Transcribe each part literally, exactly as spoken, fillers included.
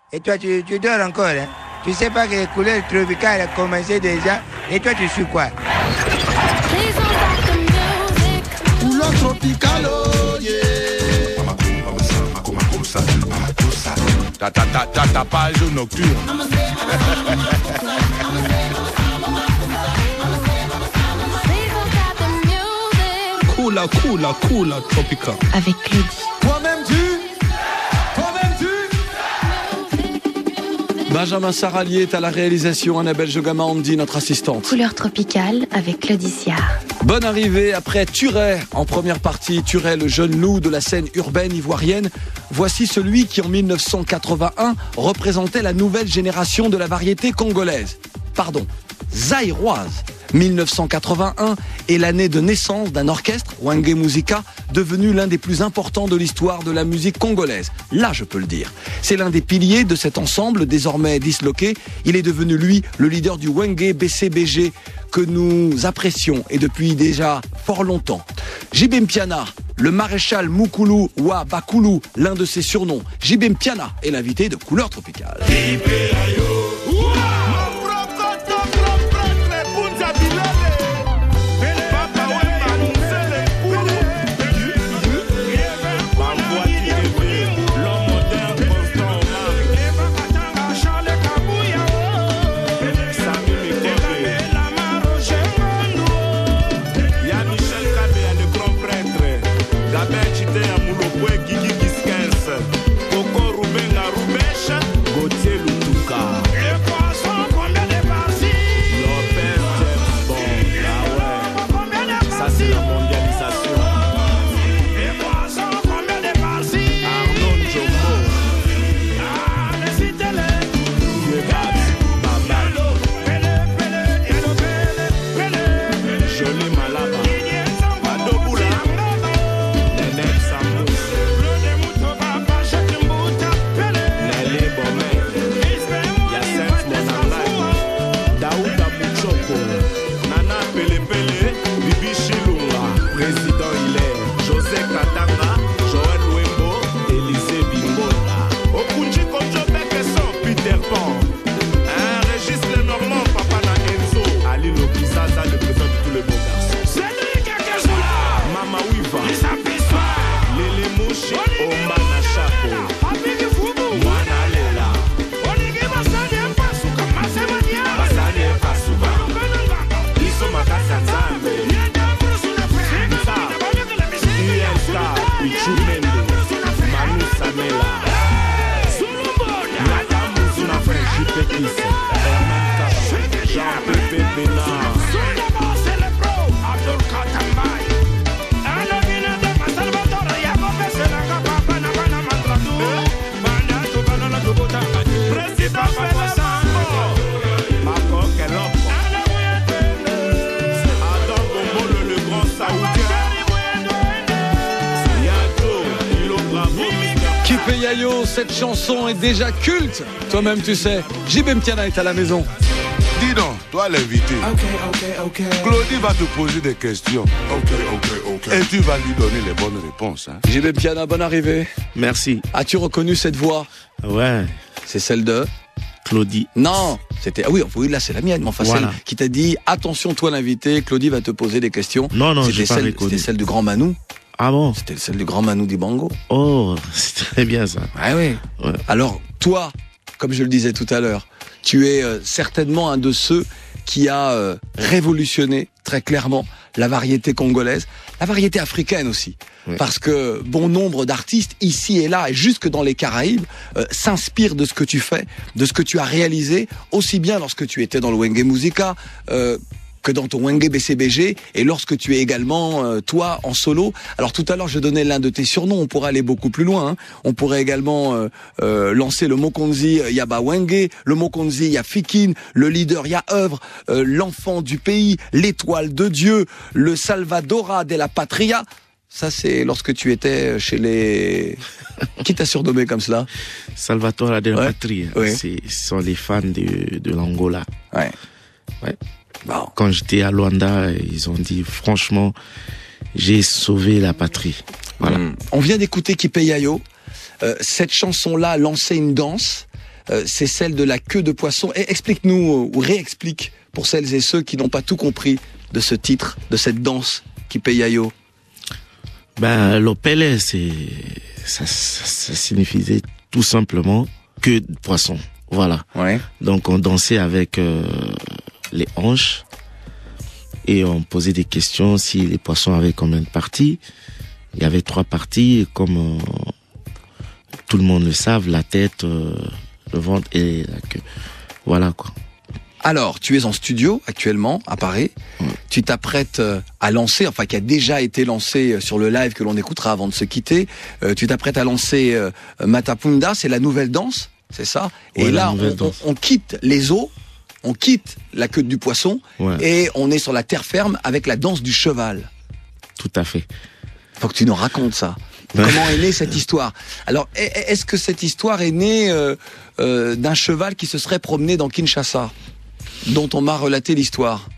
Et toi, tu, tu dors encore, hein? Tu sais pas que les couleurs tropicales ont commencé déjà? Et toi, tu suis quoi? Couleur tropicale, oh yeah. Ta ta ta ta ta page nocturne. Cool, cool, cool, tropical. Avec Claudie. Toi-même tu, toi-même tu. Benjamin Saralier est à la réalisation, Annabelle Jogama Andy, notre assistante. Couleur tropicale avec Claudie Siard. Bonne arrivée après Turet en première partie. Turet, le jeune loup de la scène urbaine ivoirienne. Voici celui qui en mille neuf cent quatre-vingt-un représentait la nouvelle génération de la variété congolaise. Pardon, zaïroise. mille neuf cent quatre-vingt-un est l'année de naissance d'un orchestre, Wenge Musica, devenu l'un des plus importants de l'histoire de la musique congolaise. Là, je peux le dire. C'est l'un des piliers de cet ensemble, désormais disloqué. Il est devenu, lui, le leader du Wenge B C B G, que nous apprécions, et depuis déjà fort longtemps. J B Mpiana, le maréchal Mukulu Wa Bakulu, l'un de ses surnoms. J B Mpiana est l'invité de Couleur Tropicale. Cette chanson est déjà culte. Toi-même, tu sais. J B Mpiana est à la maison. Dis donc, toi l'invité. Okay, okay, okay. Claudie va te poser des questions. Ok, ok, ok. Et tu vas lui donner les bonnes réponses. Hein. J B Mpiana, bonne arrivée. Merci. As-tu reconnu cette voix? Ouais. C'est celle de Claudie. Non, c'était ah oui, oui là c'est la mienne, mais enfin voilà. Celle qui t'a dit attention toi l'invité, Claudie va te poser des questions. Non non, c'était j'ai pas celle, reconnu. C'était celle du grand Manou. Ah bon? C'était celle du grand Manou Dibango. Oh, c'est très bien ça. Ah oui. Ouais. Alors toi, comme je le disais tout à l'heure, tu es euh, certainement un de ceux qui a euh, révolutionné très clairement la variété congolaise, la variété africaine aussi. Oui. Parce que bon nombre d'artistes ici et là, et jusque dans les Caraïbes, euh, s'inspirent de ce que tu fais, de ce que tu as réalisé, aussi bien lorsque tu étais dans le Wenge Musica, euh, que dans ton Wenge B C B G, et lorsque tu es également, euh, toi, en solo. Alors tout à l'heure, je donnais l'un de tes surnoms, on pourrait aller beaucoup plus loin. Hein. On pourrait également euh, euh, lancer le Mokonzi Yaba Wenge, le Mokonzi Yafikin, le leader Ya œuvre, euh, l'enfant du pays, l'étoile de Dieu, le Salvadora de la Patria. Ça, c'est lorsque tu étais chez les... Qui t'a surnommé comme cela? Salvatore de la ouais. Patria. Ouais. C'est, ce sont les fans de, de l'Angola. Ouais. Ouais. Bon. Quand j'étais à Luanda, ils ont dit, franchement, j'ai sauvé la patrie. Voilà. Mmh. On vient d'écouter Kipe Yayo. Euh, cette chanson-là lançait une danse euh, c'est celle de la queue de poisson. Et explique-nous, ou réexplique, pour celles et ceux qui n'ont pas tout compris de ce titre, de cette danse Kipeyayo. Ben, l'opele, c'est, ça, ça, ça signifiait tout simplement queue de poisson. Voilà. Ouais. Donc, on dansait avec euh, les hanches et on posait des questions si les poissons avaient combien de parties. Il y avait trois parties, et comme euh, tout le monde le savent, la tête, euh, le ventre et la queue. Voilà, quoi. Alors, tu es en studio actuellement à Paris. Ouais. Tu t'apprêtes à lancer, enfin qui a déjà été lancé sur le live que l'on écoutera avant de se quitter. Euh, tu t'apprêtes à lancer euh, Matapunda, c'est la nouvelle danse, c'est ça. Ouais, et là, la nouvelle on, danse. on, on quitte les eaux, on quitte la queue du poisson, Ouais. et on est sur la terre ferme avec la danse du cheval. Tout à fait. Faut que tu nous racontes ça. Ouais. Comment est née cette histoire? Alors, est-ce que cette histoire est née euh, euh, d'un cheval qui se serait promené dans Kinshasa, dont on m'a relaté l'histoire?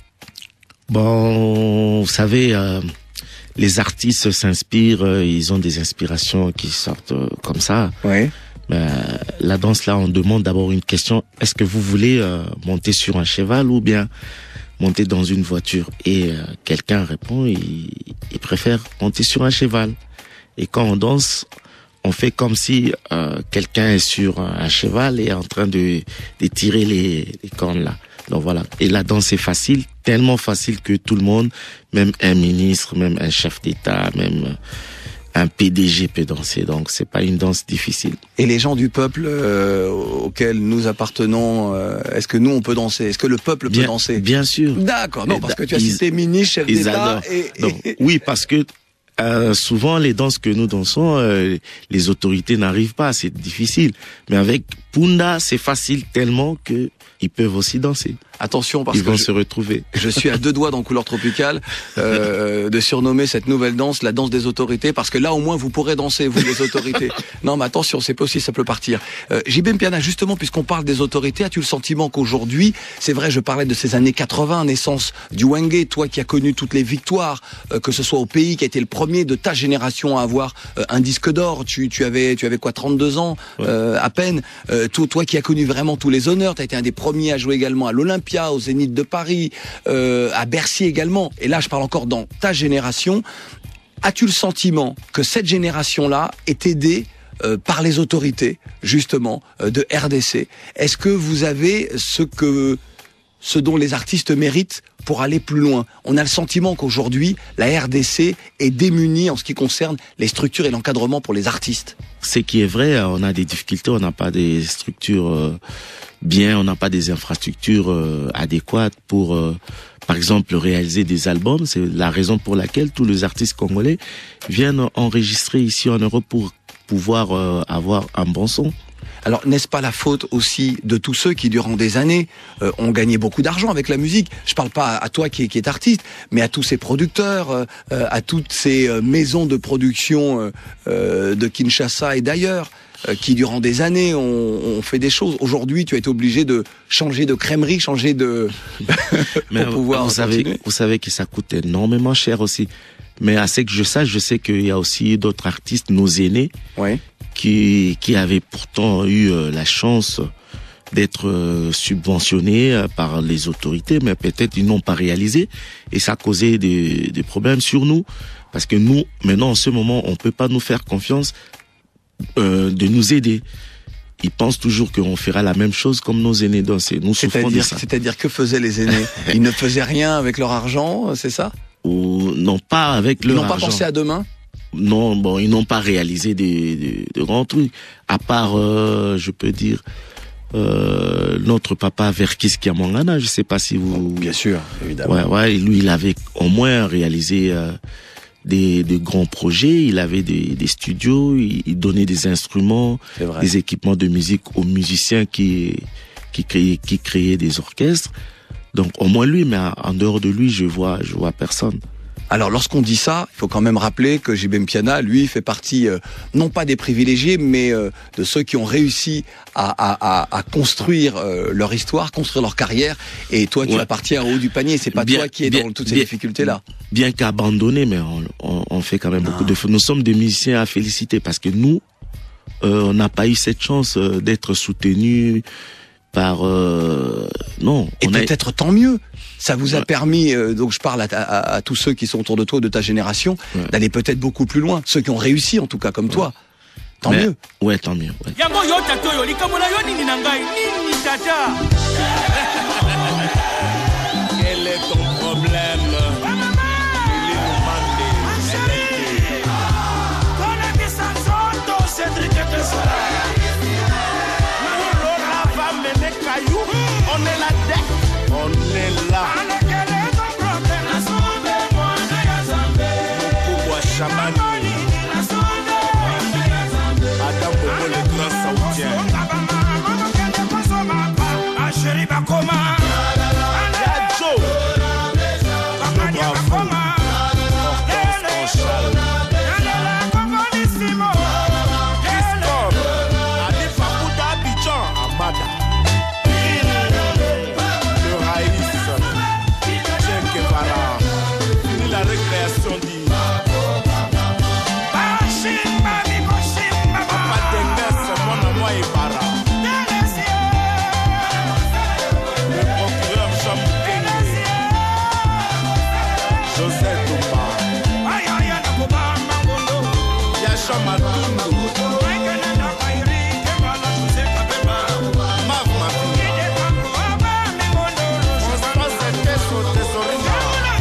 Bon, vous savez, euh, les artistes s'inspirent, euh, ils ont des inspirations qui sortent euh, comme ça. Oui. Ben, la danse, là, on demande d'abord une question. Est-ce que vous voulez euh, monter sur un cheval ou bien monter dans une voiture? Et euh, quelqu'un répond, il, il préfère monter sur un cheval. Et quand on danse, on fait comme si euh, quelqu'un est sur un cheval et est en train de, de tirer les, les cornes là. Donc voilà. Et la danse est facile, tellement facile que tout le monde, même un ministre, même un chef d'État, même un P D G peut danser. Donc c'est pas une danse difficile. Et les gens du peuple euh, auquel nous appartenons, euh, est-ce que nous on peut danser? Est-ce que le peuple Bien, peut danser? bien sûr. D'accord. Non, Et parce que tu as ils- cité ministre, chef Ils d'État adorent. et, et- Donc, oui, parce que euh, souvent les danses que nous dansons, euh, les autorités n'arrivent pas, c'est difficile. Mais avec Punda, c'est facile tellement que ils peuvent aussi danser. attention parce Ils que vont je, se retrouver. je suis à deux doigts dans Couleur Tropicale euh, de surnommer cette nouvelle danse la danse des autorités, parce que là au moins vous pourrez danser, vous les autorités. Non mais attention, c'est pas aussi ça peut partir. Euh, J B Mpiana, justement, puisqu'on parle des autorités, as-tu le sentiment qu'aujourd'hui, c'est vrai, je parlais de ces années quatre-vingts, naissance du Wenge, toi qui as connu toutes les victoires, euh, que ce soit au pays, qui a été le premier de ta génération à avoir euh, un disque d'or, tu, tu avais tu avais quoi, trente-deux ans euh, à peine, euh, toi, toi qui as connu vraiment tous les honneurs, tu as été un des premiers à jouer également à l'Olympia, au Zénith de Paris, euh, à Bercy également, et là je parle encore dans ta génération. As-tu le sentiment que cette génération-là est aidée euh, par les autorités, justement, euh, de R D C? Est-ce que vous avez ce que ce dont les artistes méritent pour aller plus loin? On a le sentiment qu'aujourd'hui, la R D C est démunie en ce qui concerne les structures et l'encadrement pour les artistes. Ce qui est vrai, on a des difficultés, on n'a pas des structures euh, bien, on n'a pas des infrastructures euh, adéquates pour, euh, par exemple, réaliser des albums. C'est la raison pour laquelle tous les artistes congolais viennent enregistrer ici en Europe pour pouvoir euh, avoir un bon son. Alors, n'est-ce pas la faute aussi de tous ceux qui, durant des années, euh, ont gagné beaucoup d'argent avec la musique? Je parle pas à toi qui, qui est artiste, mais à tous ces producteurs, euh, euh, à toutes ces euh, maisons de production euh, euh, de Kinshasa et d'ailleurs, euh, qui, durant des années, ont, ont fait des choses. Aujourd'hui, tu as été obligé de changer de crèmerie, changer de... Mais pour pouvoir vous savez, continuer. vous savez que ça coûte énormément cher aussi. Mais à ce que je sache, je sais qu'il y a aussi d'autres artistes, nos aînés, Oui. qui qui avaient pourtant eu euh, la chance d'être euh, subventionnés euh, par les autorités, mais peut-être ils n'ont pas réalisé, et ça a causé des, des problèmes sur nous, parce que nous, maintenant, en ce moment, on peut pas nous faire confiance euh, de nous aider. Ils pensent toujours qu'on fera la même chose comme nos aînés. Donc, c'est- nous souffrons de C'est-à-dire, ça. c'est-à-dire que faisaient les aînés? Ils ne faisaient rien avec leur argent, c'est ça? Ou non pas avec Ils leur n'ont pas argent. pensé à demain? Non, bon, ils n'ont pas réalisé des, des, de grands trucs. À part, euh, je peux dire, euh, notre papa Verkis Kiamangana, je sais pas si vous... Bien sûr, évidemment. Ouais, ouais, et lui, il avait au moins réalisé euh, des, des grands projets, il avait des, des studios, il, il donnait des instruments, C'est vrai. des équipements de musique aux musiciens qui, qui, créaient, qui créaient des orchestres. Donc, au moins lui, mais en dehors de lui, je vois, je vois personne. Alors, lorsqu'on dit ça, il faut quand même rappeler que J B Mpiana, lui, fait partie, euh, non pas des privilégiés, mais euh, de ceux qui ont réussi à, à, à, à construire euh, leur histoire, construire leur carrière. Et toi, tu Ouais. appartiens au haut du panier. C'est pas Bien- toi qui es bien- dans toutes ces bien- difficultés-là. Bien qu'abandonné, mais on, on, on fait quand même beaucoup de... Nous sommes des musiciens à féliciter parce que nous, euh, on n'a pas eu cette chance euh, d'être soutenu par euh, non. Et on a... peut-être tant mieux. Ça vous a ouais. permis, euh, donc je parle à, à, à tous ceux qui sont autour de toi, de ta génération, ouais. d'aller peut-être beaucoup plus loin. Ceux qui ont réussi, en tout cas, comme ouais. toi. Tant Mais, mieux. Ouais, tant mieux. Ouais. Quel est ton problème? On est là, on est là. Pourquoi Chamani? Adam Bobo, le grand saoudien. Yadjo, le bravo. Hortense Conchal. Christophe, Ali Fabouda Abidjan, Amada. La récréation dit Papa Dengas, mon amour et para. Le procureur Jean Kenge, José Touba, Yacha Matundu, Mav Mafi, Constance Teso Tesorina.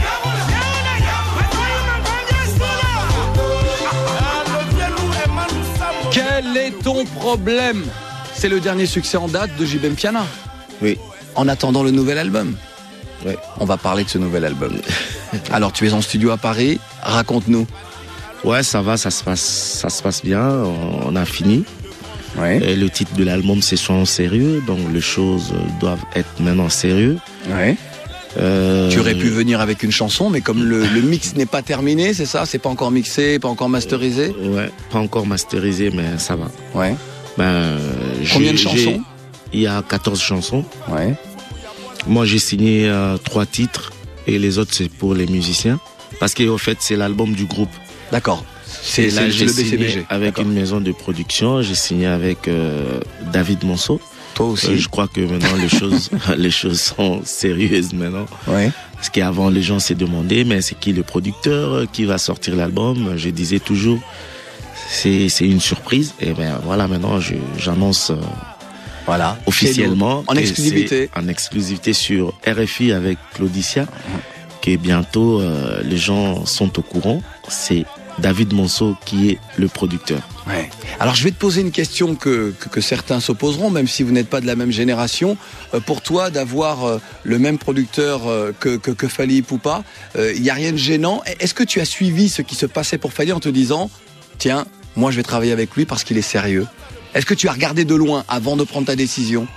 Quel est ton problème? C'est le dernier succès en date de J B Mpiana. Oui. En attendant le nouvel album. Oui. On va parler de ce nouvel album. Alors, tu es en studio à Paris. Raconte-nous. Ouais, ça va, ça se passe, ça se passe bien. On a fini. Ouais. Et le titre de l'album, c'est Soyons sérieux. Donc, les choses doivent être maintenant sérieux. Ouais. Euh... Tu aurais pu venir avec une chanson, mais comme le, le mix n'est pas terminé, c'est ça? C'est pas encore mixé, pas encore masterisé? euh, Ouais, pas encore masterisé, mais ça va. Ouais. Ben, combien de chansons? Il y a quatorze chansons. Ouais. Moi, j'ai signé euh, trois titres et les autres, c'est pour les musiciens. Parce qu'en fait, c'est l'album du groupe. D'accord. C'est là, j'ai le B C B G. signé avec une maison de production. J'ai signé avec euh, David Monceau. Toi aussi. Euh, je crois que maintenant les choses, les choses sont sérieuses maintenant. Ouais. Parce qu'avant les gens s'est demandé, mais c'est qui le producteur qui va sortir l'album? Je disais toujours, c'est c'est une surprise. Et ben voilà, maintenant je j'annonce. Euh, Voilà. Officiellement. En exclusivité. En exclusivité sur R F I avec Claudicia. Mmh. Que bientôt euh, les gens sont au courant. C'est David Monceau qui est le producteur. Ouais. Alors je vais te poser une question que, que, que certains s'opposeront, même si vous n'êtes pas de la même génération. Euh, pour toi, d'avoir euh, le même producteur euh, que, que, que Fally Ipupa, il euh, n'y a rien de gênant. Est-ce que tu as suivi ce qui se passait pour Fally en te disant, tiens, moi je vais travailler avec lui parce qu'il est sérieux? Est-ce que tu as regardé de loin avant de prendre ta décision?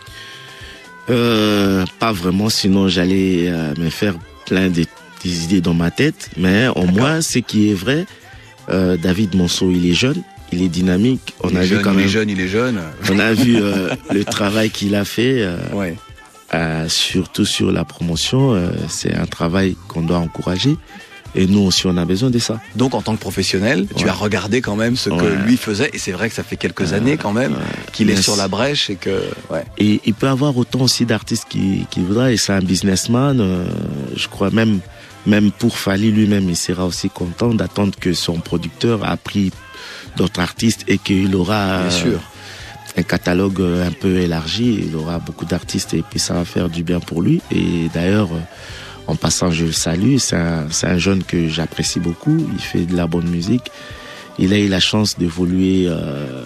euh, Pas vraiment, sinon j'allais euh, me faire plein de des idées dans ma tête. Mais au moins, ce qui est vrai, euh, David Monceau, il est jeune, il est dynamique. On il a est vu jeune, quand il même. est jeune, il est jeune. On a vu euh, le travail qu'il a fait. Euh, ouais. euh, surtout sur la promotion, euh, c'est un travail qu'on doit encourager. Et nous aussi, on a besoin de ça. Donc, en tant que professionnel, ouais. tu as regardé quand même ce que ouais. lui faisait. Et c'est vrai que ça fait quelques euh, années quand même ouais. qu'il est sur la brèche et que. Ouais. Et il peut avoir autant aussi d'artistes qu'il qui voudra. Et c'est un businessman. Euh, je crois même, même pour Fally lui-même, il sera aussi content d'attendre que son producteur a pris d'autres artistes et qu'il aura. Bien sûr. Un catalogue un peu élargi. Il aura beaucoup d'artistes et puis ça va faire du bien pour lui. Et d'ailleurs. En passant, je le salue. C'est un, c'est un jeune que j'apprécie beaucoup. Il fait de la bonne musique. Il a eu la chance d'évoluer, euh,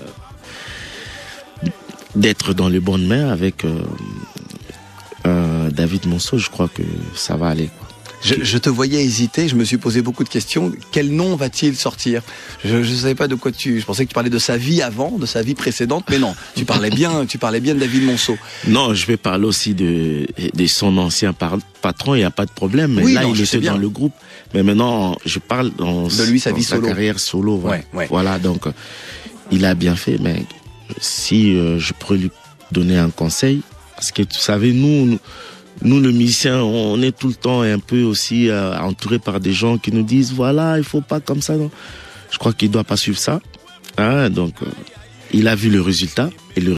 d'être dans les bonnes mains avec euh, euh, David Monceau. Je crois que ça va aller, quoi. Je, je te voyais hésiter, je me suis posé beaucoup de questions. Quel nom va-t-il sortir? Je ne savais pas de quoi tu... Je pensais que tu parlais de sa vie avant, de sa vie précédente, mais non, tu parlais bien, tu parlais bien de David Monceau. Non, je vais parler aussi de, de son ancien par, patron, il n'y a pas de problème. Mais oui, là, non, il était dans le groupe. Mais maintenant, je parle dans, de lui, sa, dans vie sa solo. carrière solo. Voilà, ouais, ouais. voilà donc il a bien fait. Mais si euh, je pourrais lui donner un conseil, parce que tu savais, nous... nous Nous, les musiciens, on est tout le temps un peu aussi euh, entourés par des gens qui nous disent, voilà, il faut pas comme ça. Non. Je crois qu'il doit pas suivre ça. Hein, donc, euh, il a vu le résultat et le